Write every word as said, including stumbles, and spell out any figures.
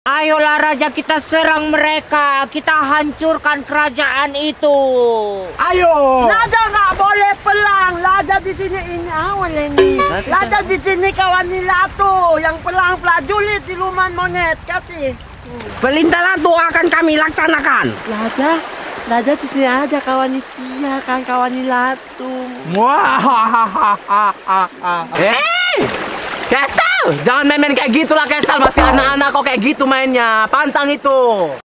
Ayolah Raja, kita serang mereka. Kita hancurkan kerajaan itu. Ayo. Raja nggak boleh pelang. Raja di sini ini awal ini. Raja di sini kawan nila tuh yang pelang prajurit di luman monet. Kasih. Perintah Ratu akan kami laksanakan. Raja, Raja di sini aja kawan Itia kan kawan nila tuh. Wah. Hei, Kestal, jangan main-main kayak gitulah Kestal. Masih anak-anak kok kayak gitu mainnya. Pantang itu.